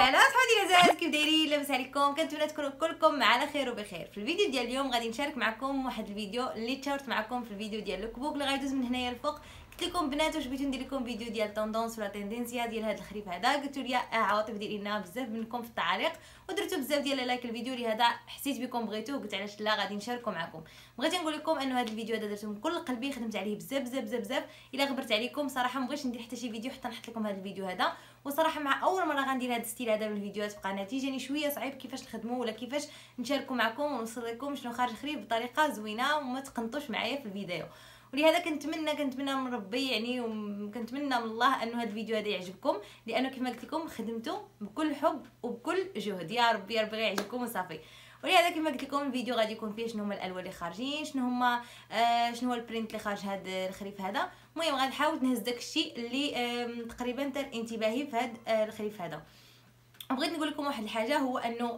سلام صحابي العزاز، كيف دايرين؟ لاباس عليكم؟ كنتمنى تكونوا كلكم على خير وبخير. في الفيديو ديال اليوم غادي نشارك معكم واحد الفيديو اللي تشاركت معكم في الفيديو ديال الكبوك اللي غيدوز من هنايا الفوق. قلت لكم بنات واش بغيتو ندير لكم فيديو ديال طوندونس ولا تندنسيا ديال هذا الخريف هذا، قلتوا لي عواطف ديري لنا بزاف منكم في التعاليق ودرتوا بزاف ديال لايك الفيديو لهذا حسيت بكم بغيتوه، قلت علاش لا غادي نشاركو معكم. بغيت نقول لكم انه هذا الفيديو هذا درته من كل قلبي، خدمت عليه بزاف بزاف بزاف بزاف. الا غبرت عليكم صراحه ما بغيتش ندير حتى شي فيديو حتى نحط لكم هذا الفيديو هذا، وصراحه مع اول مره غندير هذا الستيل هذا من الفيديوهات في قناتي جاني شويه صعيب كيفاش نخدموا ولا كيفاش نشاركوا معكم ونوصل لكم شنو خارج خريف بطريقه زوينه وما تقنطوش معايا في الفيديو. ولهذا كنتمنى من ربي يعني وكنتمنى من الله انه هذا الفيديو هذا يعجبكم، لانه كما قلت لكم خدمته بكل حب وبكل جهد. يا ربي يعجبكم وصافي. ولهذا كما قلت لكم الفيديو غادي يكون فيه شنو هما الالوان اللي خارجين، شنو هو البرينت اللي خارج هذا الخريف هذا. المهم غنحاول نهز داكشي اللي تقريبا دار انتباهي في هذا الخريف هذا. بغيت نقول لكم واحد الحاجه، هو انه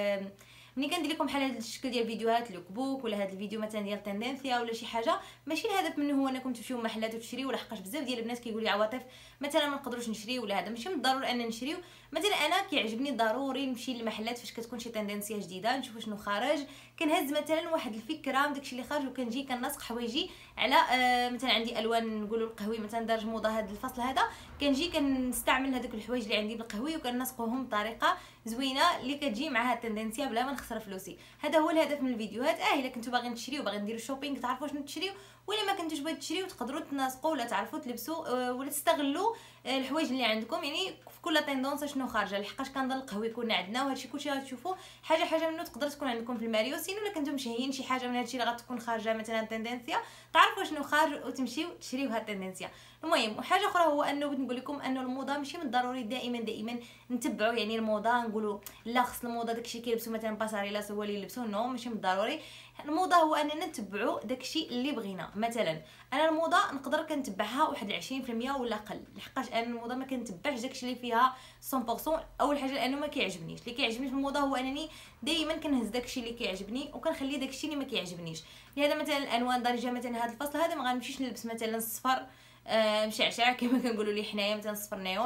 ملي كندير لكم بحال هذا الشكل ديال فيديوهات الكبوك ولا هذا الفيديو مثلا ديال تندنسيا ولا شي حاجه، ماشي الهدف منه هو انكم تمشيو محلات وتشريو، لحقاش بزاف ديال البنات كيقولوا لي عواطف مثلا ما نقدروش نشريو ولا هذا. ماشي من الضروري ان نشريو، مثلا انا كيعجبني ضروري نمشي للمحلات فاش كتكون شي تندنسيا جديده نشوف شنو خارج، كنهز مثلا واحد الفكره من داكشي اللي خارج وكنجي كنسق حوايجي على مثلا عندي الوان نقولوا القهوي مثلا دارج موضه هذا الفصل هذا، كنجي كنستعمل هذوك الحوايج اللي عندي بالقهوي وكنسقوهم بطريقه زوينه اللي كتجي مع هاد التندنسيا بلا ما نخسر فلوسي. هذا هو الهدف من الفيديوهات. الا كنتو باغيين تشريو باغيين ديروا شوبينغ تعرفوا شنو تشريو، ولا ما كنتوش باغيين تشريو تقدروا تناسقوا ولا تعرفوا تلبسوا ولا تستغلوا الحوايج اللي عندكم، يعني في كل تندونس شنو خارجه. لحقاش كنظن القهوي يكون عندنا وهادشي كلشي غتشوفوا حاجه منه تقدر تكون عندكم في الماريوسين، ولا كنتو مشهيين شي حاجه من هادشي اللي غتكون خارجه مثلا تندنسيا تعرفوا شنو خارج وتمشيو تشريو هاد التندنسيا. المهم وحاجه اخرى هو انه بغيت نقول لكم انه الموضه ماشي من الضروري دائما نتبعوا يعني الموضه نقولوا لا خص الموضه داكشي كيلبسوا مثلا باساريلا هو اللي يلبسوه، نو ماشي من الضروري. الموضه هو اننا نتبعوا داكشي اللي بغينا. مثلا انا الموضه نقدر كنتبعها واحد 20% ولا اقل، لحقاش انا الموضه ما كنتبعش داكشي اللي فيها 100%. اول حاجه لانه ما كيعجبنيش. اللي كيعجبني في الموضه هو انني دائما كنهز داكشي اللي كيعجبني وكنخلي داكشي اللي ما كيعجبنيش. لهذا مثلا الالوان دارجه مثلا هذا الفصل هذا ما غنمشيش نلبس مثلا الصفر مشعشع كما كنقولوا لي حنايا مثلا صفر نيون،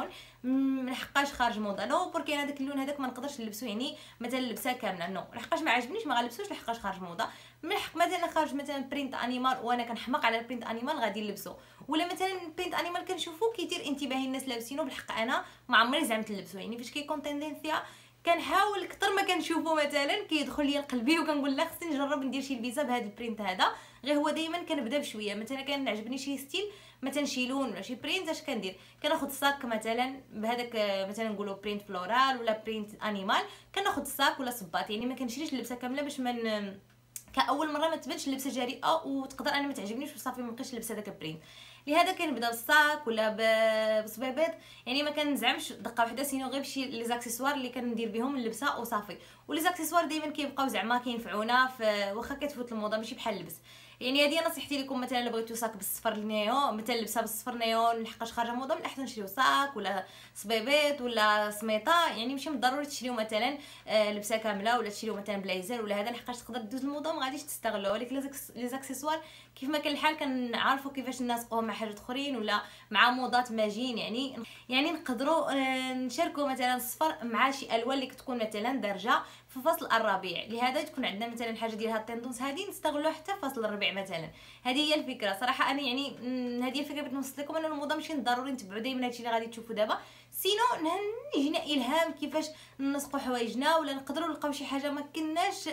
لحقاش خارج موضه. نو بركي انا داك اللون هذاك ما نقدرش نلبسو يعني مثلا اللبسه كامله، نو لحقاش ما عجبنيش ما غنلبسوش لحقاش خارج موضه. من الحق مثلا خارج مثلا برينت انيمال وانا كنحماق على البرينت انيمال غادي نلبسو، ولا مثلا برينت انيمال كنشوفو كيدير انتباهي الناس لابسينو بالحق انا ما عمري زعمت نلبسو. يعني فاش كيكون تندنسيا كنحاول كثر ما كنشوفو مثلا كيدخل لي لقلبي وكنقول لا خصني نجرب ندير شي لبسه بهذا البرينت هذا. غير هو دائما كنبدا بشويه، مثلا كنعجبني شي ستيل مثلا شي لون ولا شي برينت اش كندير كناخذ الصاك مثلا بهذاك مثلا نقولوا برينت فلورال ولا برينت انيمال، كناخذ الصاك ولا صباط. يعني ما كنشريش اللبسه كامله باش من كاول مره ما تبانش اللبسه جريئه وتقدر انا ما تعجبنيش وصافي ما بقيتش لبسه داك البرينت. لهذا كنبدا بالصاك ولا بصبيبيط، يعني ما كنزعمش دقه واحده سينو غير بشي لي زاكسيسوار اللي كندير بهم اللبسه وصافي. ولي زاكسيسوار دائما كيبقاو زعما كينفعونا واخا كتفوت الموضه ماشي بحال اللبس. يعني هذه نصيحتي لكم، مثلا الا بغيتو صاك بالصفر نيون مثلا لبسه بالصفر نيون لحقاش خارجه موضه، من الاحسن تشريو صاك ولا صبيبيط ولا سميطه. يعني ماشي من الضروري تشريو مثلا لبسه كامله ولا تشريو مثلا بلايزر ولا هذا لحقاش تقدر دوز الموضه وما غاديش تستغلوها. ولكن لي زاكسيسوار كيف ما كان الحال كنعرفوا كيفاش نناسقوهم مع حاجات اخرين ولا مع موضات ماجين. يعني نقدروا نشاركوا مثلا الصفر مع شي الوان اللي كتكون مثلا دارجه في فصل الربيع. لهذا تكون عندنا مثلا حاجه ديال هاد التندونس هذه نستغلوها حتى في فصل الربيع مثلا. هذه هي الفكره صراحه. انا يعني هذه الفكره بغيت نوصل لكم ان الموضه ماشي ضروري نتبعوا دائما هادشي اللي غادي تشوفوا دابا، سينو يجينا الهام كيفاش ننسقوا حوايجنا ولا نقدروا نلقاو شي حاجه ما كناش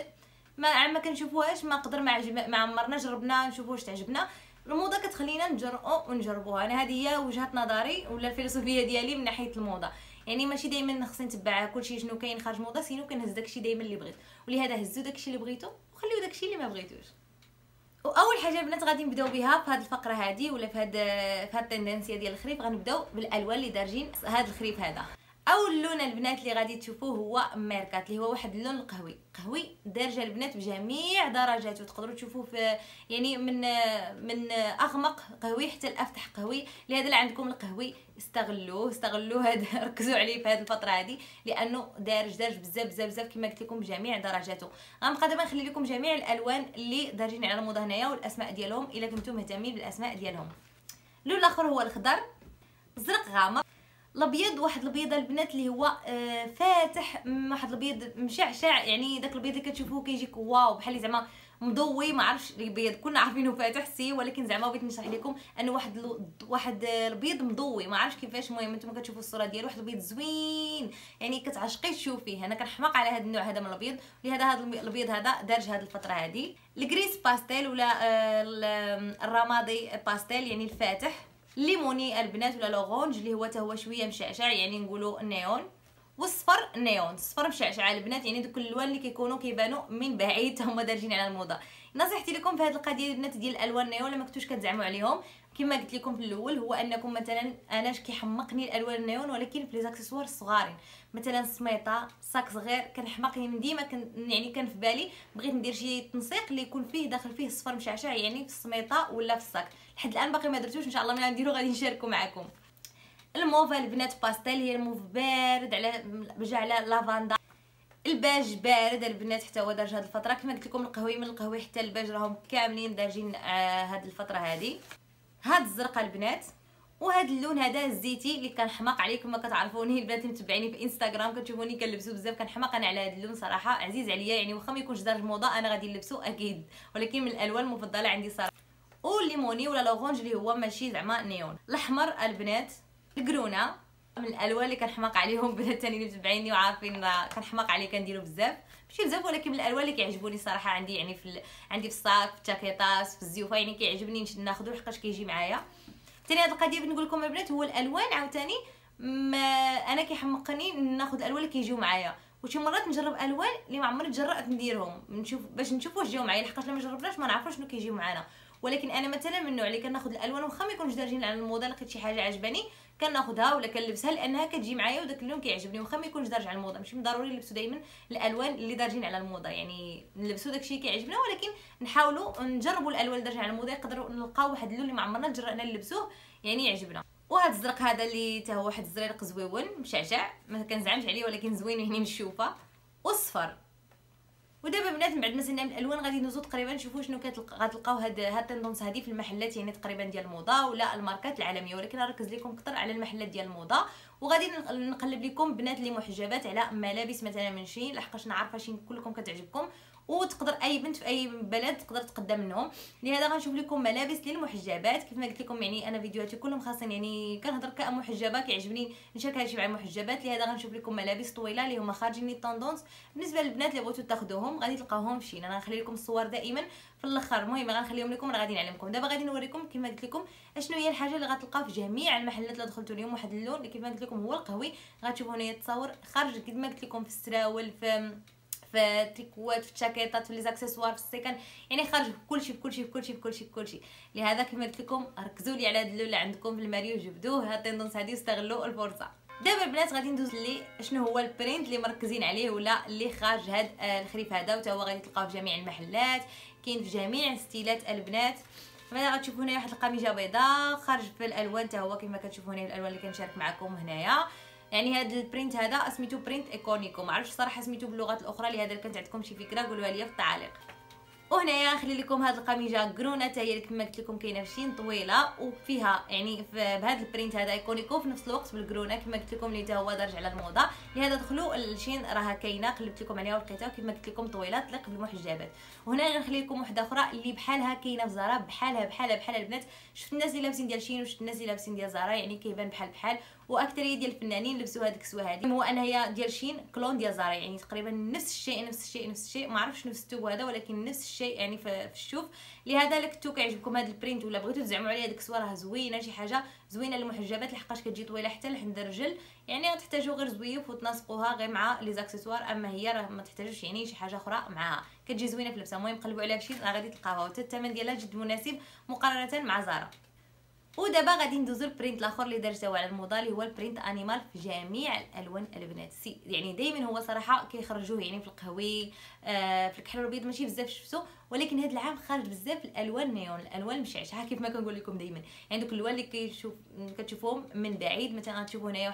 ما كنشوفوهاش ما قدر ما عمرنا جربنا نشوفوا واش تعجبنا. الموضه كتخلينا نجرؤوا ونجربوها. انا هذه هي وجهه نظري ولا الفلسفيه ديالي من ناحيه الموضه. يعني ماشي دائما خصني نتبع كلشي شنو كاين خارج موضه، سينو كنهز داكشي دائما اللي بغيت. ولهذا هزوا داكشي اللي بغيتو وخليو داكشي اللي ما بغيتوش. واول حاجه البنات غادي نبداو بها في هذه الفقره هذه ولا في هذه التندنسيه ديال الخريف، غنبداو بالالوان اللي دارجين هذا الخريف هذا. اول لون البنات اللي غادي تشوفوه هو ميركات، اللي هو واحد اللون القهوي دارجه البنات بجميع درجاته. تقدروا تشوفوه في يعني من اغمق قهوي حتى الافتح قهوي. لهذا اللي عندكم القهوي استغلوه هذا ركزوا عليه في هذه الفتره هذه، لانه دارج بزاف بزاف بزاف كما قلت لكم بجميع درجاته. غنبقى دابا نخلي لكم جميع الالوان اللي دارجين على الموضه هنايا والاسماء ديالهم الا كنتم مهتمين بالاسماء ديالهم. اللون الاخر هو الخضر، الزرق غامق، الابيض، واحد الابيض البنات اللي هو فاتح، واحد الابيض مشعشع، يعني داك الابيض اللي كتشوفوه كيجيك واو بحال زعما مضوي، ما عرفتش الابيض كنا عارفينه فاتح سي، ولكن زعما بغيت نشرح لكم انه واحد الابيض مضوي، ما عرفتش كيفاش. المهم نتوما كتشوفوا الصوره ديالو، واحد الابيض زوين يعني كتعشقي تشوفيه. انا كنحماق على هذا النوع هذا من الابيض، لهذا هذا الابيض هذا دارج هذه الفتره هذه الكريس باستيل ولا الرمادي باستيل يعني الفاتح، الليموني البنات ولا لوغونج اللي هو حتى هو شويه مشعشع يعني نقولوا النيون، والصفر النيون، الصفر مشعشع البنات يعني دوك الالوان اللي كيكونوا كيبانوا من بعيد هما دارجين على الموضه. نصيحتي لكم في هذه القضيه البنات ديال الالوان النيون لما كنتوش كتزعموا عليهم كما قلت لكم في الاول، هو انكم مثلا انا كيحمقني الالوان النيون، ولكن في لي زاكسيسوار الصغارين مثلا سميطه صاك صغير كنحمقني من ديما يعني كان في بالي بغيت ندير شي تنسيق اللي يكون فيه داخل فيه الصفر مشعشع يعني في السميطه ولا في الصاك. لحد الان باقي ما درتوش، ان شاء الله ملي نديرو غادي نشاركو معكم. الموف البنات باستيل هي الموف بارد على بجا على لافاندا، الباج بارد البنات حتى هو دارج هذه الفتره. كما قلت لكم القهوي من القهوي حتى الباج راهم كاملين دارجين هذه الفتره هذه. هاد الزرقاء البنات، وهذا اللون هذا الزيتي اللي كنحماق عليه كما كتعرفوني البنات اللي متبعيني في انستغرام كتشوفوني كنلبسو بزاف، كنحماق انا على هذا اللون صراحه، عزيز عليا يعني واخا ما يكونش دارج موضه انا غادي نلبسو اكيد، ولكن من الالوان المفضله عندي صراحه. والليموني ولا لوغونج اللي هو ماشي زعما نيون. الاحمر البنات الكرونه من الالوان اللي كنحماق عليهم بنات ثاني اللي متبعيني وعارفين كنحماق عليه كنديرو بزاف، ماشي بزاف ولكن من الالوان اللي كيعجبوني صراحه عندي يعني عندي في الصاك في التاكيطات في الزيوفه يعني كيعجبني ناخذو لحقاش كيجي معايا. ثاني هذه القضيه بغيت نقول لكم البنات هو الالوان عاوتاني ما انا كيحمقني ناخذ الالوان اللي كيجيو معايا، وشي مرات نجرب الوان اللي ما عمري تجرأت نديرهم باش نشوف واش جاو معايا، لحقاش لما جربناش ما نعرفوش شنو كيجيو معانا. ولكن انا مثلا من النوع اللي كناخذ الالوان واخا ما يكونوش دارجين على الموضه، لقيت شي حاجه عجباني كناخذها ولا كنلبسها لانها كتجي معايا وداك اللون كيعجبني واخا ما يكونش دارج على الموضه. ماشي ضروري نلبسوا دائما الالوان اللي دارجين على الموضه، يعني نلبسوا داكشي اللي كيعجبنا، ولكن نحاولوا نجربوا الالوان اللي دارجين على الموضه، يقدروا نلقاو واحد اللون اللي ما عمرنا تجرأنا نلبسوه يعني يعجبنا. وهذا الزرق هذا اللي حتى هو واحد الزريق زويون مشعشع ما كنزعمش عليه ولكن زوين يعني نشوفه، والصفر. ودابا بنات من بعد ما سالنا من الالوان غادي ندوزو تقريبا نشوفوا شنو غتلقاو هاد التندونس هادي في المحلات يعني تقريبا ديال الموضه ولا الماركات العالميه، ولكن نركز لكم اكثر على المحلات ديال الموضه. وغادي نقلب لكم بنات اللي محجبات على ملابس مثلا من شين، لحقاش نعرفه شين كلكم كتعجبكم وتقدر اي بنت في اي بلد تقدر تقدم منهم. لهذا غنشوف لكم ملابس للمحجبات كيف ما قلت لكم، يعني انا فيديوهاتي كلهم خاصين يعني كنهضر كمحجبه كيعجبني نشارك هادشي مع المحجبات. لهذا غنشوف لكم ملابس طويله اللي هما خارجين لي الطوندونس. بالنسبه للبنات اللي بغيتو تاخذوهم غادي تلقاوهم في شين، انا غنخلي لكم الصور دائما في الاخر. المهم غنخليهم لكم انا غادي نعلمكم. دابا غادي نوريكم كما قلت لكم اشنو هي الحاجه اللي غتلقاو في جميع المحلات اللي دخلتوا اليوم. واحد اللون اللي كيف ما قلت لكم هو القهوي، غتشوفوا هنا التصاور خارج كما قلت لكم في السراول في التريكوات في الجاكيطات في لي زاكسيسوار في السكن، يعني خارج كلشي. لهذا كما قلت لكم ركزوا لي على هذا اللون اللي عندكم في الماريو وجبدوه هاد التندونس هذه واستغلوا الفرصه. دابا البنات غادي ندوز لي شنو هو البرينت اللي مركزين عليه ولا اللي خارج هاد الخريف هذا، وتا هو غادي تلقاوه في جميع المحلات، كاين في جميع ستيلات البنات. هنا غتشوفوا هنا واحد القميجه بيضاء خارج في الالوان، تا هو كما كتشوفوا هنا الالوان اللي كنشارك معكم هنايا. يعني هذا البرينت هذا سميتو برينت ايكونيكو، ما عرفتش صراحه سميتو باللغات الاخرى، لهذا كانت عندكم شي فكره قولوها لي في التعاليق. وهنايا نخلي لكم هذه القميجه كرونه حتى هي كما قلت لكم كاينه في شين طويله وفيها يعني بهذا البرينت هذا ايكونيكو في نفس الوقت بالكرونه كما قلت لكم اللي حتى هو دارج على الموضه. لهذا دخلوا الشين راها كاينه قلبت لكم عليها ولقيتها كما قلت لكم طويله تليق بالمحجبات. وهنا غنخلي لكم وحده اخرى اللي بحالها كاينه في زارا بحالها البنات. شفت الناس اللي لابسين ديال شين وشفت الناس اللي لابسين ديال زارا، يعني كيبان بحال واكثريه ديال الفنانين لبسوا هذيك الكسوه هذه. هو انا هي ديال شين كلون ديال زارا، يعني تقريبا نفس الشيء ما عرفتش نفس الثوب هذا ولكن نفس الشيء يعني في الشوف. لهذا لك كنتو كيعجبكم هذا البرينت ولا بغيتو تزعموا عليه هذيك الكسوه راه زوينه، شي حاجه زوينه للمحجبات لحقاش كتجي طويله حتى لحد الرجل، يعني غتحتاجوا غير زويف وتناسقوها غير مع لي زاكسيسوار، اما هي راه ما تحتاجوش يعني شي حاجه اخرى معها، كتجي زوينه في اللبسه. المهم قلبوا عليها بشي راه غادي تلقاوها، وحتى الثمن ديالها جد مناسب مقارنه مع زارا. ودابا غادي ندوزو البرينت الاخر اللي درته على الموضه اللي هو البرينت انيمال في جميع الالوان البنات. يعني دائما هو صراحه كيخرجوه يعني في القهوي في الكحل الابيض ماشي بزاف شفتو، ولكن هذا العام خارج بزاف الالوان نيون، الالوان مشعشعه كيف ما كنقول لكم دائما. يعني دوك الالوان اللي كتشوفوهم من بعيد. مثلا غتشوفوا هنايا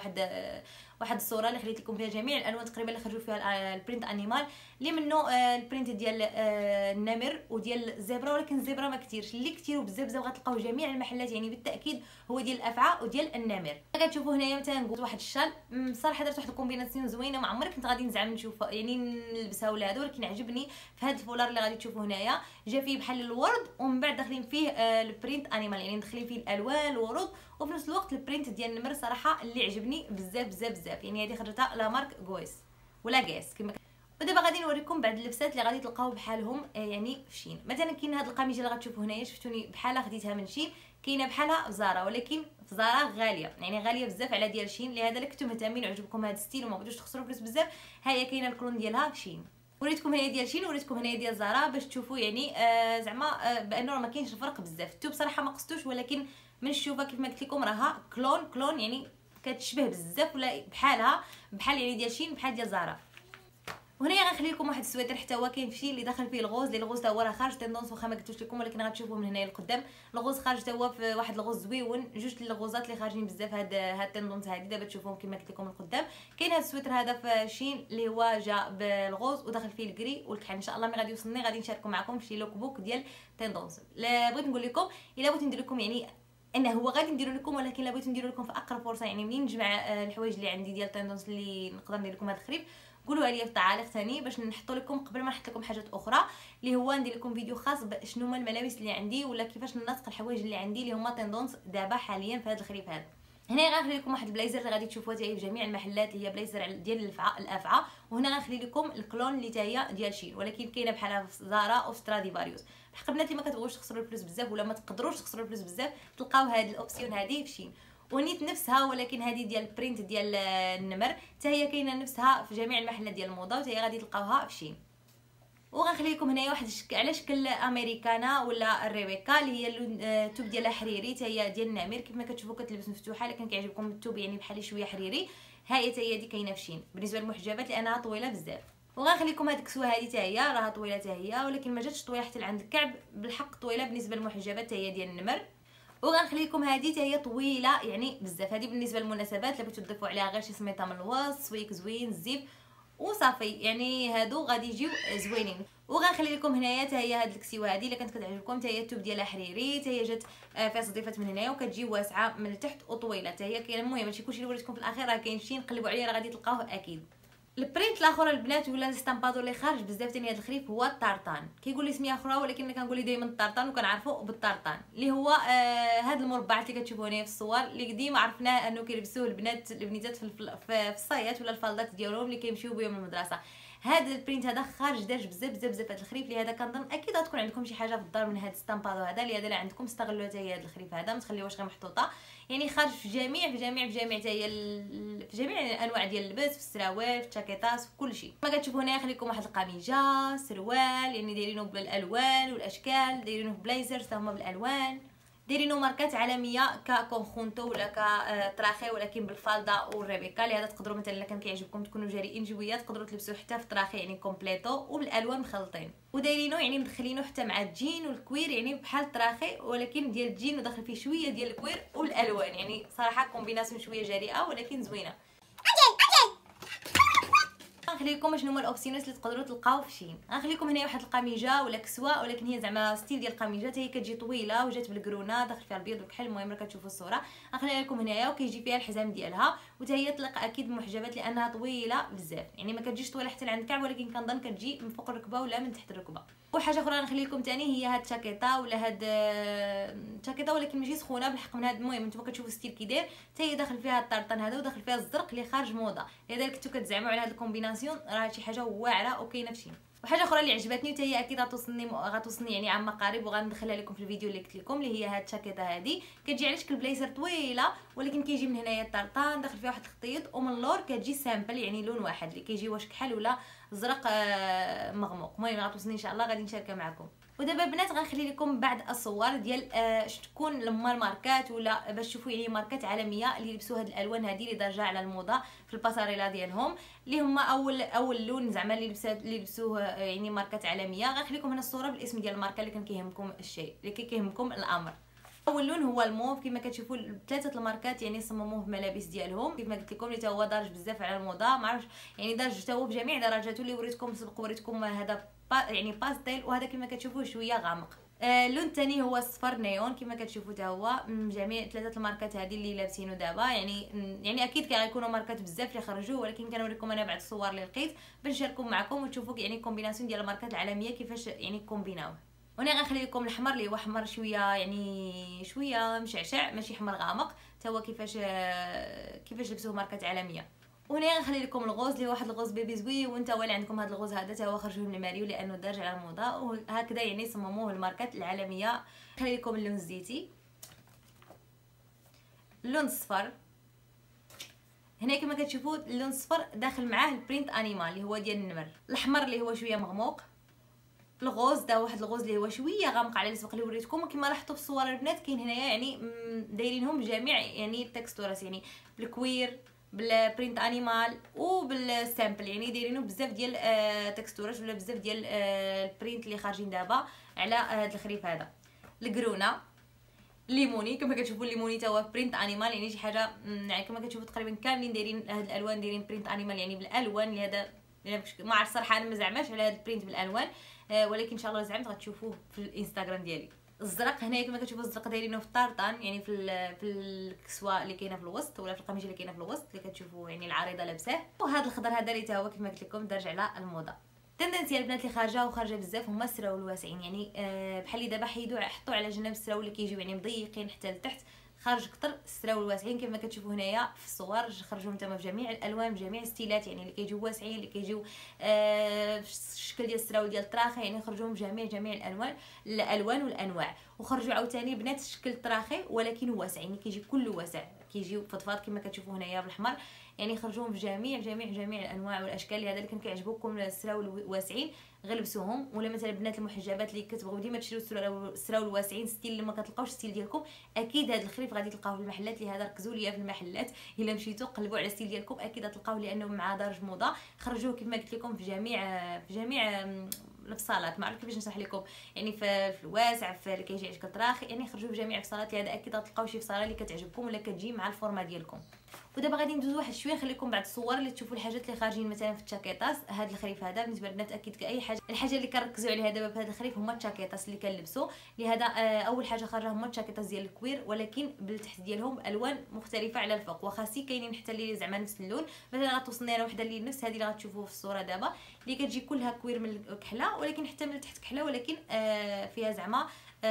واحد الصوره اللي خليت لكم فيها جميع الالوان تقريبا اللي خرجوا فيها البرينت انيمال، اللي منه البرينت ديال النمر وديال الزبره، ولكن الزبره ما كثيرش. اللي كثيروا بزاف غتلقاو جميع المحلات يعني بالتاكيد هو ديال الافعى وديال النمر. كتشوفوا هنايا مثلا نقول واحد الشال بصراحه درت واحد الكومبيناسيون زوينه، ما عمري كنت غادي نزعم نشوف يعني نلبسها ولا هذا، ولكن عجبني في هذا الفولار اللي غادي تشوفوا هنايا. جا فيه بحال الورد ومن بعد داخلين فيه البرينت انيمال، يعني داخلين فيه الالوان الورود وفي نفس الوقت البرينت ديال النمر صراحه اللي عجبني بزاف بزاف بزاف. يعني هذه خرجتها لا مارك غويس ولا غيس كما. ودابا غادي نوريكم بعض اللبسات اللي غادي تلقاو بحالهم يعني في شين. مثلا كاين هاد القميجه اللي غتشوفوا هنايا، شفتوني بحالها خديتها من شين، كاينه بحالها في زارا، ولكن في زارا غاليه، يعني غاليه بزاف على ديال شين. لهذا الا كنتم مهتمين وعجبكم هذا الستيل وما بغيتوش تخسروا فلوس بزاف، ها هي كاينه الكلون ديالها في شين. وريتكم هنايا ديال شين وريتكم هنايا ديال زارا باش تشوفوا يعني زعما بانه ما كاينش الفرق بزاف. التوب صراحه ما قصتوش، ولكن من الشوفه كيف ما قلت لكم راها كلون يعني كتشبه بزاف ولا بحالها بحال يعني ديال شين بحال ديال زارا. وهنا غنخلي لكم واحد السويتر حتى هو كاين فشي اللي داخل فيه الغوز، اللي الغوز تا هو راه خارج تندونس واخا ما قلتوش لكم، ولكن غتشوفوه من هنايا لقدام. الغوز خارج تا هو في واحد الغوز زويون، جوج الغوزات اللي خارجين بزاف هاد التندونس هادي دابا تشوفوهم كما قلت لكم لقدام. كاين هاد السويتر هذا في شين اللي هو جا بالغوز وداخل فيه الكري والكحل. ان شاء الله ملي غادي يوصلني غادي نشاركو معكم في شي لوك بوك ديال تندونس. بغيت نقول لكم الا بغيت ندير لكم يعني انه هو غادي نديرو لكم، ولكن لا بغيت نديرو لكم في اقرب فرصه، يعني منين نجمع الحوايج اللي عندي ديال تندونس اللي نقدر ندير لكم هذا الخريف قولوا لي في التعاليق ثاني باش نحطوا لكم قبل ما نحط لكم حاجات اخرى، اللي هو ندير لكم فيديو خاص بشنو هما الملابس اللي عندي ولا كيفاش ننسق الحوايج اللي عندي اللي هما تندونس دابا حاليا في هذا الخريف هذا. هنا غنخلي لكم واحد البلايزر اللي غادي تشوفوها حتى هي في جميع المحلات اللي هي بلايزر ديال الافعى. وهنا غنخلي لكم الكلون اللي حتى هي ديال شين، ولكن كاينه بحالها في زارا او ستراديفاريوس. بحق البنات اللي ما كتبغوش تخسروا الفلوس بزاف ولا ما تقدروش تخسروا الفلوس بزاف تلقاو هذه الاوبسيون هذه في شين. ونيت نفسها، ولكن هذه ديال البرينت ديال النمر حتى هي كاينه نفسها في جميع المحلات ديال الموضه وحتى هي غادي تلقاوها في شين. وغنخلي لكم هنايا واحد على شكل امريكانا ولا الريبيكا اللي هي التوب ديالها حريري حتى هي ديال النمر كيف ما كتشوفوا كتلبس مفتوحه، لكن كيعجبكم التوب يعني بحال شويه حريري. ها هي حتى هي دي كاينه في شين بالنسبه للمحجبات لانها طويله بزاف. وغنخليكم هاد الكسوه هذه حتى هي راها طويله حتى هي، ولكن ما جاتش طويله حتى لعند الكعب، بالحق طويله بالنسبه للمحجبات حتى هي ديال النمر. وغنخلي لكم هذه حتى هي طويله يعني بزاف. هذه بالنسبه للمناسبات اللي بغيتو تضيفوا عليها غير شي سميطه من الوسط سويك زوين الزيف وصافي، يعني هادو غادي يجيو زوينين. وغنخلي لكم هنايا حتى هي هاد الكسيوه هذه اللي كانت كتعجبكم حتى هي التوب ديالها حريري حتى هي جات فيها صديفات من هنايا وكتجي واسعه من التحت وطويله حتى هي. كاين المهم ماشي كلشي اللي وريتكم في الاخير راه كاين شي نقلبوا عليه راه غادي تلقاوه اكيد. البرينت الاخر البنات ولا الستامبادو اللي خارج بزاف ثاني هذا الخريف هو الطرطان. كيقول لي سميه اخرى ولكن انا كنقول لي دائما الطرطان وكنعرفو بالطرطان، اللي هو هاد المربعات اللي كتشوفوا هنا في الصور اللي ديما عرفناه انه كيلبسوه البنيتات في الصيات ولا الفالدات ديالهم اللي كيمشيو بهم للمدرسه. هذا البرينت هذا خارج دارج بزاف بزاف بزاف هذا الخريف، لهذا كنظن اكيد غتكون عندكم شي حاجه في الدار من هذا الستامبادو هذا، لهذا لا عندكم استغلوا حتى هي هذا الخريف هذا ما تخليوهاش غير محطوطه، يعني خارج في جميع حتى هي في جميع الانواع ديال اللبس، في السراوال في الجاكيطات في كل شيء. ما كتشوفوا هنا خليكم واحد القميجه سروال يعني دايرينه بالالوان والاشكال، دايرينه بلايزرز حتى هما بالالوان، دايرينو ماركات عالميه ككونخونتو ولا كطراخي ولكن بالفالدا والريبيكا. لهذا تقدروا مثلا الا كان كيعجبكم تكونوا جاريين جويه تقدروا تلبسوه حتى في طراخي يعني كومبليتو وبالالوان مخلطين، ودايرينو يعني مدخلينه حتى مع الجين والكوير يعني بحال الطراخي ولكن ديال الجين وداخل فيه شويه ديال الكوير والالوان، يعني صراحه كومبيناسيون شويه جريئه ولكن زوينه. غنخليكم شنو هما الاوبسيونات اللي تقدروا تلقاو في شين. غنخليكم هنا واحد القميجه ولا كسوه ولكن هي زعما ستيل ديال القميجه هي كتجي طويله وجات بالكرونه داخل فيها البيض والكحل. المهم راه كتشوفوا الصوره غنخليها لكم هنايا وكيجي فيها الحزام ديالها وحتى هي تليق اكيد بالمحجبات لانها طويله بزاف، يعني ما كتجيش طويله حتى لعند الكعب ولكن كنظن كتجي من فوق الركبه ولا من تحت الركبه. وحاجه اخرى غنخلي لكم ثاني هي هاد الجاكيطه ولا هاد الجاكيطه ولكن ماشي سخونه بالحق من هاد. المهم نتوما كتشوفوا ستيل كي داير حتى هي داخل فيها الطرطان هذا وداخل فيها الزرق اللي خارج موضه، لذلك كنتو كتزعموا على هاد الكومبيناسيون راه شي حاجه واعره وكاينه في شين. وحاجه اخرى اللي عجبتني حتى هي اكيد غتوصلني يعني عما قريب وغندخلها لكم في الفيديو اللي قلت لكم، اللي هي هاد الجاكيطه هذه كتجي على شكل بلايزر طويله ولكن كيجي من هنايا الطرطان داخل فيها واحد الخطيط ومن اللور كتجي سامبل يعني لون واحد اللي كيجي واش كحل ولا زرق مغموق. المهم غتوصلني ان شاء الله غادي نشاركها معكم. ودابا البنات غنخلي لكم بعض الصور ديال تكون لما الماركات ولا باش تشوفوا يعني ماركات عالميه اللي يلبسوا هاد الالوان هذه اللي دارجه على الموضه في الباساريلا ديالهم، اللي هما اول لون زعما اللي لبسوه يعني ماركات عالميه. غنخلي لكم هنا الصوره بالاسم ديال الماركه اللي كان كيهمكم الشيء، اللي كيهمكم الامر. اول لون هو الموف، كما كتشوفوا ثلاثه الماركات يعني صمموه في الملابس ديالهم كيف ما قلت لكم، اللي تا هو دارج بزاف على الموضه، ما عرفتش يعني دارج تا هو بجميع درجاته، اللي وريتكم سبق وريتكم هذا يعني باستيل، وهذا كما كتشوفوه شويه غامق. اللون الثاني هو الصفر نيون كما كتشوفوا تا هو من جميع ثلاثه الماركات هذه اللي لابسينه دابا، يعني اكيد كيكونوا ماركات بزاف اللي خرجوه، ولكن كنوريكم انا بعض الصور اللي لقيت باش نشاركهم معكم وتشوفوا يعني كومبيناسيون ديال الماركات العالميه كيفاش يعني كومبيناوه. هنا غنخلي لكم الاحمر اللي هو احمر شويه يعني شويه مشعشع ماشي احمر غامق، حتى هو كيفاش لبسوه ماركات عالميه. وهنا غنخلي لكم الغوز اللي هو واحد الغوز بيبي زوي، وانت ولا عندكم هذا الغوز هذا حتى هو خرجوه من الماريو لانه دارج على الموضه، وهكذا يعني صمموه الماركات العالميه. نخلي لكم اللون الزيتي، اللون الصفر. هنا كما كتشوفوا اللون الصفر داخل معاه البرينت انيمال اللي هو ديال النمر. الاحمر اللي هو شويه مغموق. الغوز دا واحد الغوز اللي هو شويه غامق على السبق اللي وريتكم، كما لاحظتوا في الصور البنات كاين هنايا يعني دايرينهم بجميع يعني التكستورات، يعني بالكوير بالبرينت انيمال وبالسامبل، يعني دايرينه بزاف ديال التكستورات ولا بزاف ديال البرينت اللي خارجين دابا على هذا الخريف هذا. الكرونا الليموني كما كتشوفوا الليموني تا هو برينت انيمال، يعني شي حاجه يعني كما كتشوفوا تقريبا كاملين دايرين هاد الالوان دايرين برينت انيمال يعني بالالوان اللي هذا ما عرفت صراحه انا ما زعماش على هذا البرينت بالالوان، ولكن ان شاء الله زعمت غتشوفوه في الانستغرام ديالي. الزرق هنايا كما كتشوفوا الزرق دايرينه في الطرطان يعني في الكسوه اللي كاينه في الوسط ولا في القميجه اللي كاينه في الوسط اللي كتشوفوا يعني العريضه لابساه، وهذا الخضر هذا اللي تا هو كما قلت لكم دارج على الموضه. التندنسيه البنات اللي خارجه بزاف هما السراول الواسعين، يعني بحال اللي دابا حطوا على جنب السراول اللي كيجيو يعني مضيقين حتى لتحت، خارج كثر السراول الواسعين كما كتشوفوا هنايا في الصور خرجوهم تما بجميع الالوان بجميع الستيلات، يعني اللي كيجيو واسعين اللي كيجيو في الشكل ديال السراول ديال الطراخه، يعني خرجوهم جميع الالوان والانواع. وخرجوا عاوتاني بنات الشكل الطراخي ولكن واسع، يعني كيجي كله واسع، كيجيو فضفاض كما كتشوفوا هنايا بالاحمر، يعني خرجوهم في جميع الانواع والاشكال. اللي هذا اللي كان كيعجبوكم السراول الواسعين غلبسوهم، ولا مثلا البنات المحجبات اللي كتبغيو ديما تشريو السراول الواسعين ستيل اللي ما كتلقاوش ستيل ديالكم، اكيد هذا الخريف غادي تلقاوه في المحلات. لهذا ركزوا ليا في المحلات الا مشيتوا قلبوا على ستيل ديالكم اكيد غتلقاوه، لانه مع دارج موضه خرجوه كما قلت لكم في جميع الفصالات. ما عرفت كيفاش نشرح لكم، يعني في الواسع في اللي كيجي اشكال طراخي، يعني خرجوه في جميع الفصالات. لهذا اكيد غتلقاو شي فصاله اللي كتعجبكم ولا كتجي مع الفورما ديالكم. ودابا غادي ندوزو واحد شويه نخليكم بعض الصور اللي تشوفوا الحاجات اللي خارجين مثلا في التشاكيطاس. هذا الخريف هذا بالنسبه للبنات اكيد كاي حاجه، الحاجه اللي كنركزوا عليها دابا في هذا الخريف هما التشاكيطاس اللي كنلبسوا. لهذا اول حاجه خارجه هما التشاكيطاس ديال الكوير، ولكن بالتحت ديالهم الوان مختلفه على الفوق، واخا كاينين حتى اللي زعما نفس اللون. مثلا غتوصلني انا وحده اللي نفس هذه اللي غتشوفوه في الصوره دابا، اللي كتجي كلها كوير من الكحله، ولكن حتى من التحت كحله، ولكن فيها زعما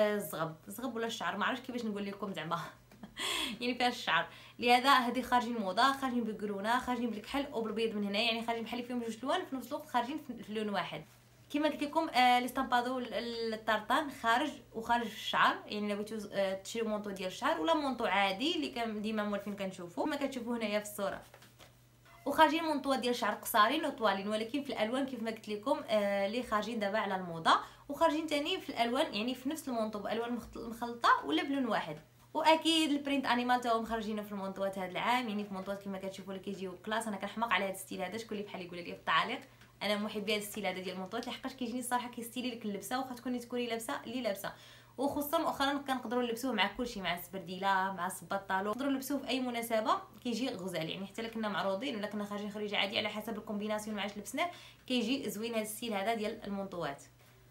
الزغب ولا الشعر، ما عرفتش كيفاش نقول لكم زعما يعني فيها الشعر. لهذا هذه خارجين موضه، خارجين بالقرونه، خارجين بالكحل وبالبيض من هنا، يعني خارجين بحال فيهم جوج لوان في نفس الوقت خارجين في لون واحد. كما قلت لكم ليستامبادو الطرطان خارج وخارج في الشعر، يعني الا بغيتو تشريو مونطو ديال الشعر ولا مونطو عادي اللي كان ديما مولفين كنشوفوا كما كتشوفوا هنايا في الصوره. وخارجين مونطوات ديال الشعر قصارين وطوالين، ولكن في الالوان كيف ما قلت لكم اللي خارجين دابا على الموضه، وخارجين ثاني في الالوان يعني في نفس المونطو بالوان مخلطه ولا بلون واحد. واكيد البرينت انيمال تا هو مخرجينه في المونطوات هذا العام، يعني في مونطوات كما كتشوفوا اللي كيجيو كلاس. انا كنحماق على هذا الستيل هذا، شكون اللي بحال يقول لي في التعاليق. انا محبي هذا الستيل هذا ديال المونطوات لحقاش كيجيني الصراحه كيستيلي لك اللبسه، واخا تكوني لابسه اللي لابسه، وخصوصا مؤخرا كنقدروا نلبسوه مع كلشي، مع السبرديله مع الصباطالو، نقدروا نلبسوه في اي مناسبه كيجي غزال، يعني حتى كنا معروضين ولا كنا خارجين خريجه عادي على حسب الكومبيناسيون معاش لبسناه كيجي زوين هذا الستيل هذا ديال المونطوات.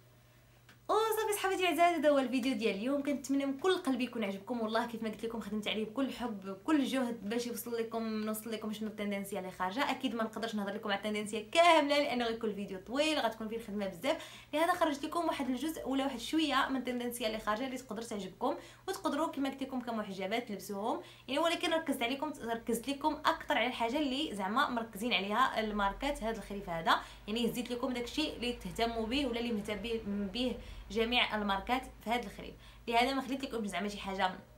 وصافي صحباتي العزاز، هذا هو الفيديو ديال اليوم. كنتمنى من كل قلبي يكون عجبكم، والله كيف ما قلت لكم خدمت عليه بكل حب بكل جهد باش نوصل لكم شنو التندنسيه اللي خارجه. اكيد ما نقدرش نهضر لكم على التندنسيه كامله لانه غيكون الفيديو طويل، غتكون فيه الخدمه بزاف. لهذا خرجت لكم واحد الجزء ولا واحد شويه من التندنسيه اللي خارجه اللي تقدر تعجبكم وتقدروا كما قلت لكم كمحجبات تلبسوهم، يعني ولكن ركزت لكم اكثر على الحاجه اللي زعما مركزين عليها الماركات هذا الخريف هذا، يعني هزيت لكم داكشي اللي تهتموا به ولا اللي مهتم به جميع الماركات في هذا الخريف. لهذا ما خليت لكم زعما شي حاجه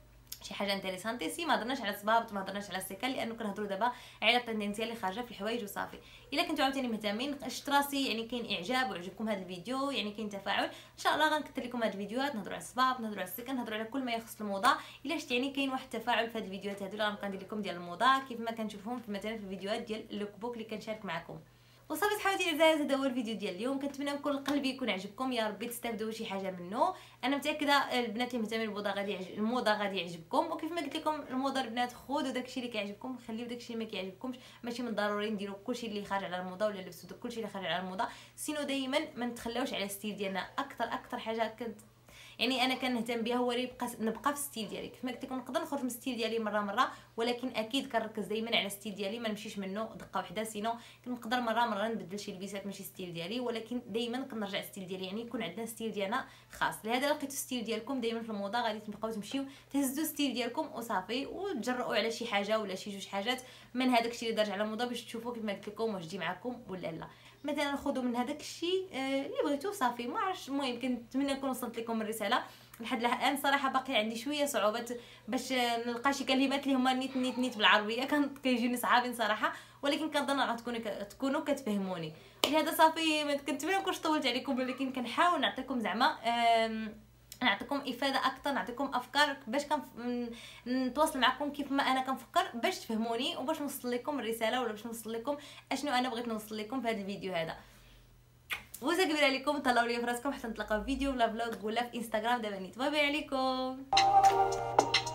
شي حاجه انتريسانتي سي. ما هضرناش على الصبابط، ما هضرناش على السكان، لانه كنهضروا دابا على التندنسيه اللي خارجه في الحوايج وصافي. الا كنتو عاوتاني مهتمين شفت راسي يعني كاين اعجاب وعجبكم هذا الفيديو، يعني كاين تفاعل، ان شاء الله غنكثر لكم هاد الفيديوهات، نهضروا على الصبابط، نهضروا على السكن، نهضروا على كل ما يخص الموضه. الا شفت يعني كاين واحد التفاعل في هاد الفيديوهات هادو اللي غنبقى ندير لكم ديال الموضه كيف ما كنشوفهم مثلا في الفيديوهات ديال اللوك بوك اللي كنشارك معكم. وصافي صحاباتي الاعزاء، هذا هو الفيديو ديال اليوم. كنتمنى من كل قلبي يكون عجبكم، يا ربي تستافدوا شي حاجه منه. انا متاكده البنات اللي مهتمين بالموضه غادي يعجبكم، وكيف ما قلت لكم الموضه البنات خذوا داكشي اللي كيعجبكم، خليو داكشي اللي ما كيعجبكمش. ماشي من ضروري نديروا كلشي اللي خارج على الموضه ولا لبسوا كلشي اللي خارج على الموضه، سينو دائما ما نتخلاوش على الستيل ديالنا. اكثر حاجه كنت يعني انا كنهتم بها هو نبقى في الستيل ديالي. كيف ما قلت لكم نقدر نخرج من الستيل ديالي مره، ولكن اكيد كنركز دائما على الستيل ديالي، ما نمشيش منه دقه واحده، سينو كنقدر مره نبدل شي لبسات ماشي ستيل ديالي، ولكن دائما كنرجع الستيل ديالي، يعني يكون عندنا ستيل ديالنا خاص. لهذا لقيتو الستيل ديالكم دائما في الموضه غادي تبقاو تمشيو تهزوا الستيل ديالكم وصافي، وتجرؤوا على شي حاجه ولا شي جوج حاجات من هذاك الشيء اللي دارج على الموضه باش تشوفوا كيف ما قلت لكم واش تجي معكم ولا لا. مثلا خذوا من هذاك الشيء اللي بغيتو صافي. ما عرفتش، المهم كنتمنى نكون وصلت لكم الرساله. لحد الان صراحه باقي عندي شويه صعوبات باش نلقى شي كلمات اللي هما نيت بالعربيه، كيجوني صعابين صراحه، ولكن كنظن تكونوا كتفهموني. لهذا صافي كنتمنى نكونش طولت عليكم، ولكن كنحاول نعطيكم زعما نعطيكم افاده اكثر، نعطيكم افكار باش نتواصل معكم كيف ما انا كنفكر باش تفهموني، وباش نوصل لكم الرساله ولا باش نوصل لكم اشنو انا بغيت نوصل لكم في هذا الفيديو هذا. بوسه كبيره عليكم، طلعوا لي في راسكم حتى نتلاقاو في فيديو ولا فلوق ولا في انستغرام. دابا نيت باي باي عليكم.